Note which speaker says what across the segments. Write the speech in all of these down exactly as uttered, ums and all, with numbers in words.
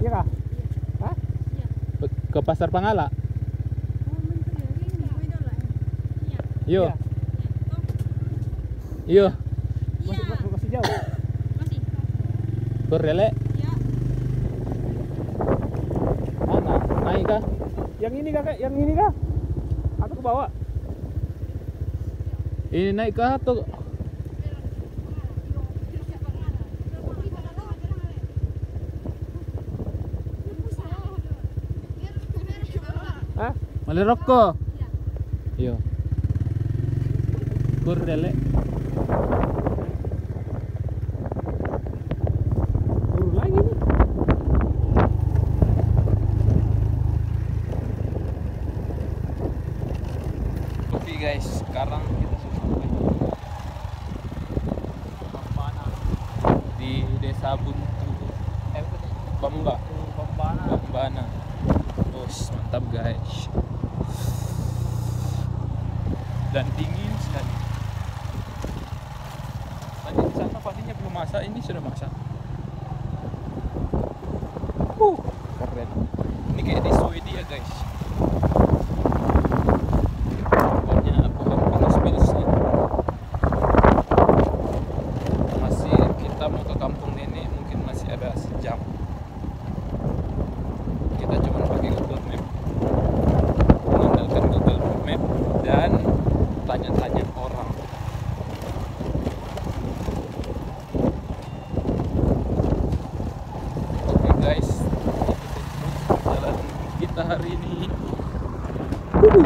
Speaker 1: Iya kah? Hah?
Speaker 2: Ke Pasar Pangala. Yo. Yo.
Speaker 1: Masih, masih jauh.
Speaker 2: Berdele. Mana? Naik kah?
Speaker 1: Yang ini kah? Yang ini kah? Atau ke bawah?
Speaker 2: Ini naik kah atau
Speaker 1: Hah?
Speaker 2: Mali rokok? Yo. Berdele.
Speaker 1: Turun lagi nih.
Speaker 2: Oke guys, sekarang kita sudah sampai Bambana di Desa Buntu. Eh, Bamba.
Speaker 1: Bambana.
Speaker 2: Bambana. Bos, mantap guys. Dan dingin sekali. Tadi di sana padinya belum masak, ini sudah masak. Uh, keren. Ini kayak di Swedia guys. Banyak pohon pinus-pinusnya. Masih kita mau ke kampung nenek, mungkin masih ada sejam. Kita cuma pakai Google Map, mengandalkan Google Map dan tanya-tanya orang. Oke guys, jalan kita hari ini. Uhuh.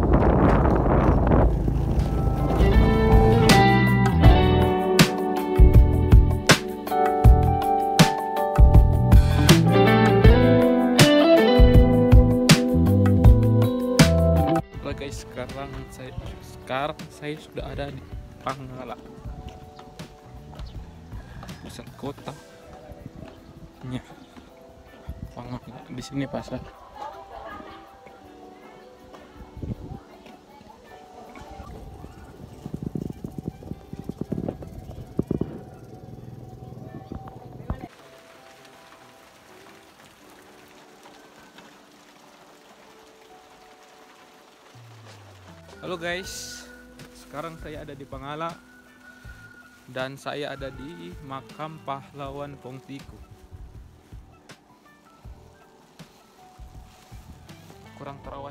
Speaker 2: Guys, sekarang saya sekarang saya sudah ada di Pangala, pusat kota. Nya, Pangala. Di sini pasar. Halo guys, sekarang saya ada di Pangala dan saya ada di makam pahlawan Pongtiku. Kurang terawat.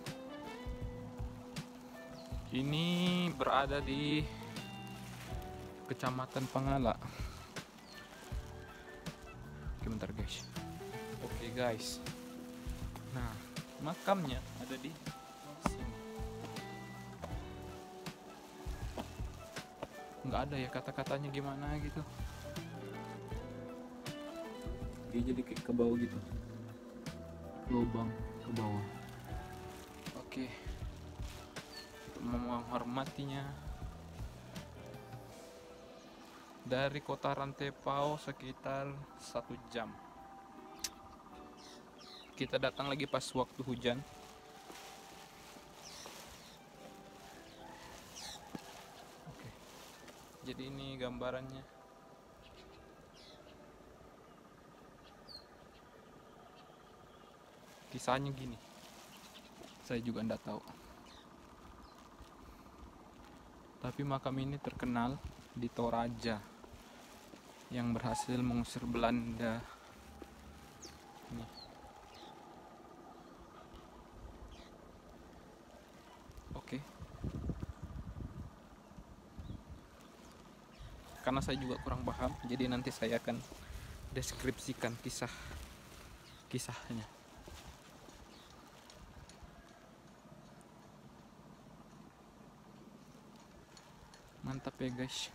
Speaker 2: Ini berada di Kecamatan Pangala. Oke, bentar guys. Oke guys. Nah, makamnya ada di nggak ada ya kata-katanya gimana gitu. Dia jadi kayak ke bawah gitu, lubang ke bawah. Oke, untuk menghormatinya dari kota Rantepao sekitar satu jam. Kita datang lagi pas waktu hujan. Jadi ini gambarannya. Kisahnya gini. Saya juga enggak tahu. Tapi makam ini terkenal di Toraja yang berhasil mengusir Belanda. Nih. Oke. Karena saya juga kurang paham, jadi nanti saya akan deskripsikan kisah kisahnya. Mantap ya guys.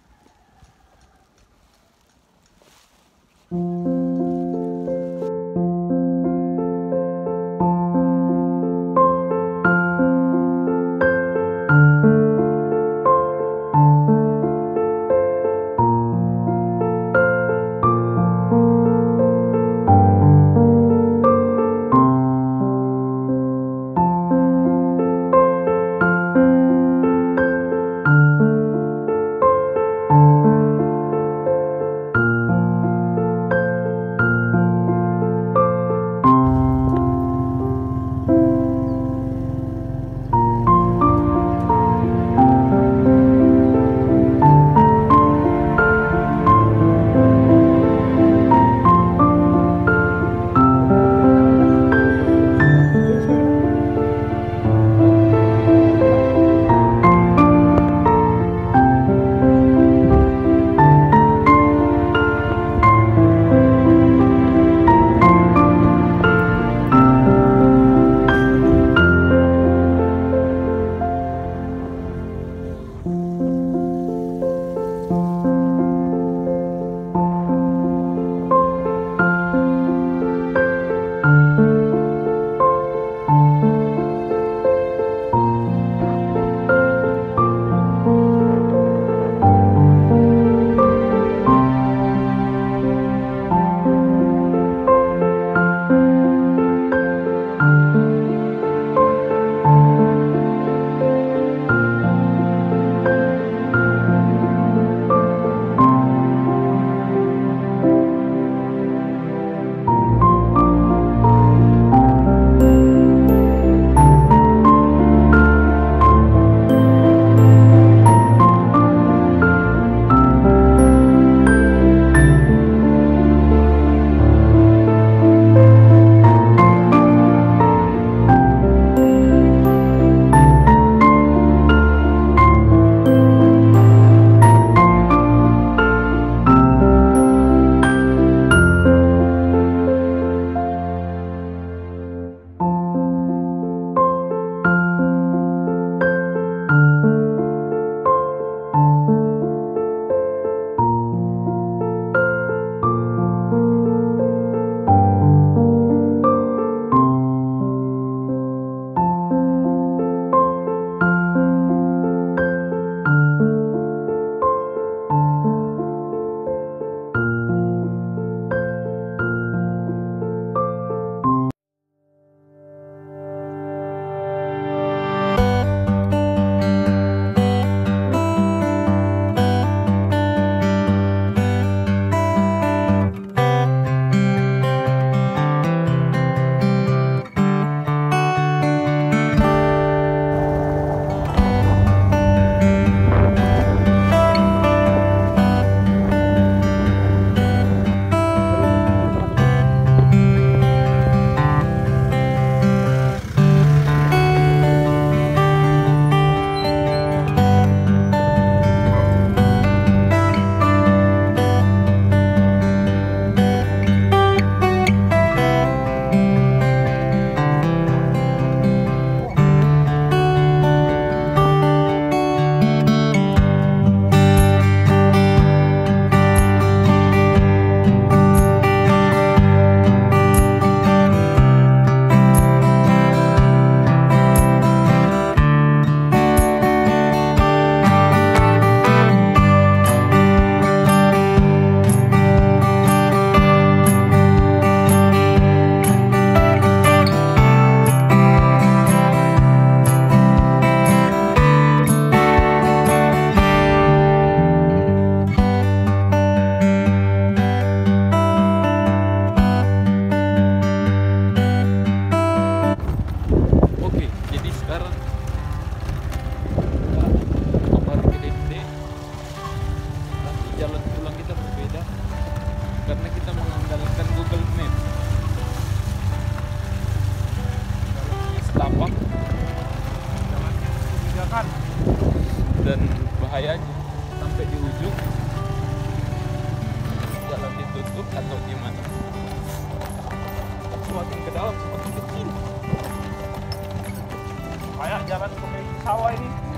Speaker 1: semakin ke dalam semakin kecil. Kayak jalan ke sawah ini.